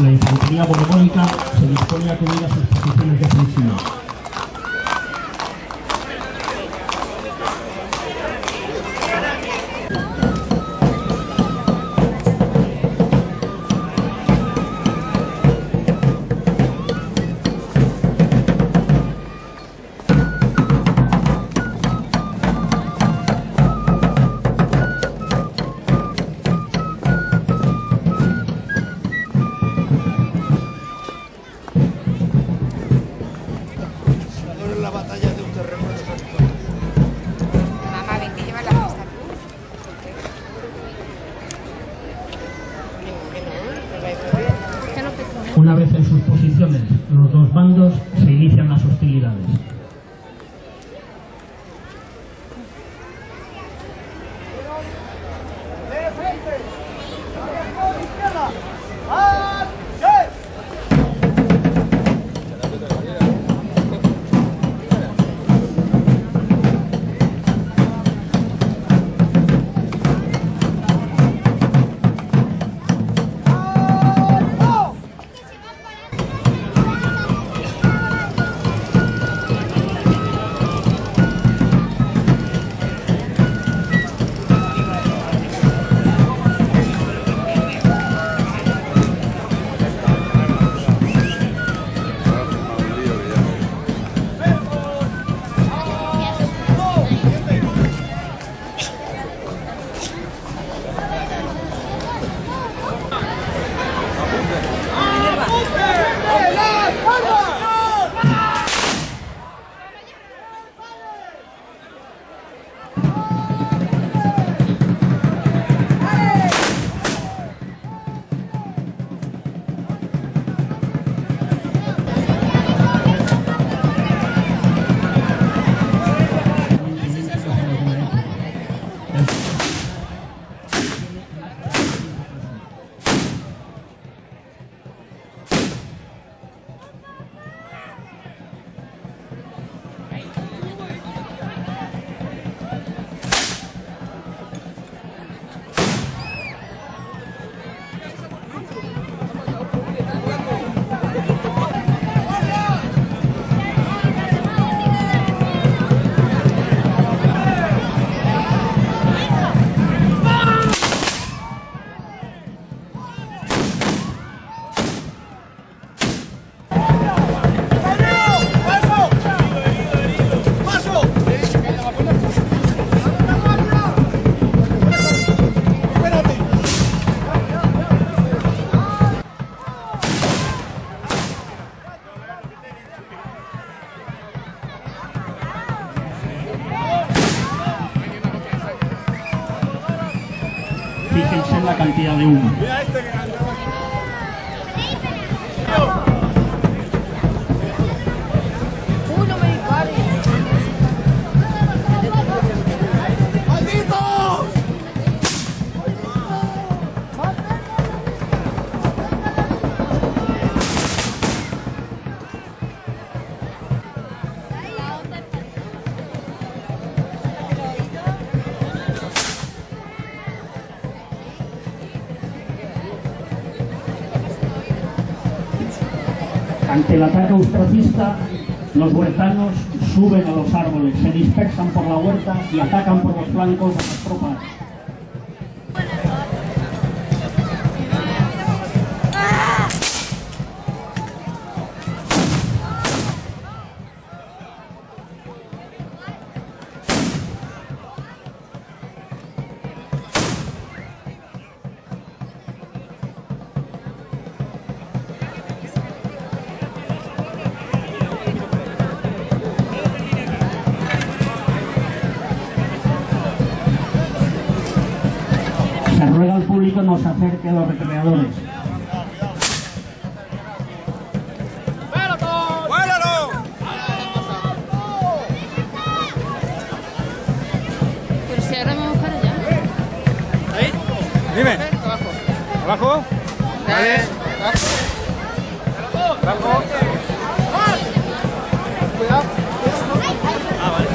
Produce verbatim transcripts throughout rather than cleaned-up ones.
la infantería borbónica se dispone a acudir a sus posiciones defensivas. Una vez en sus posiciones, los dos bandos se inician las hostilidades. Fíjense en la cantidad de humo. Ante el ataque austracista, los huertanos suben a los árboles, se dispersan por la huerta y atacan por los flancos a las tropas. Se ruega al público no se acerque a los recreadores. Pero si ahora vamos para allá. ¿Ahí? Dime. Abajo. ¿Abajo? Vale. Abajo. Cuidado. Ah, vale.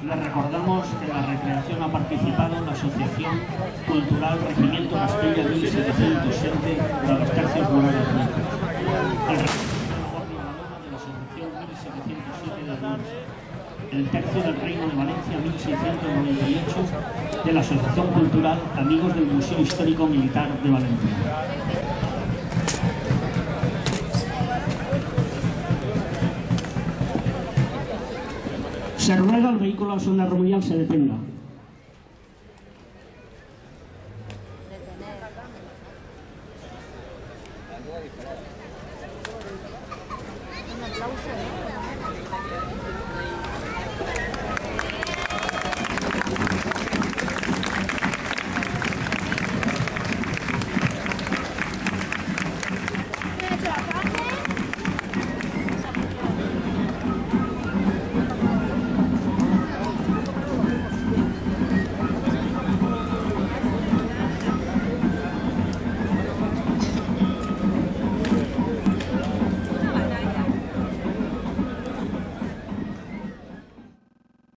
Les recordamos que en la recreación ha participado la Asociación Cultural Regimiento Castilla mil setecientos siete de los Tercios Morales Blancos, el Regimiento de la Guardia Badalona de la Asociación mil setecientos siete de Lourdes, el Tercio del Reino de Valencia mil seiscientos noventa y ocho de la Asociación Cultural Amigos del Museo Histórico Militar de Valencia. Se ruega al vehículo Sonda Romunial se detenga.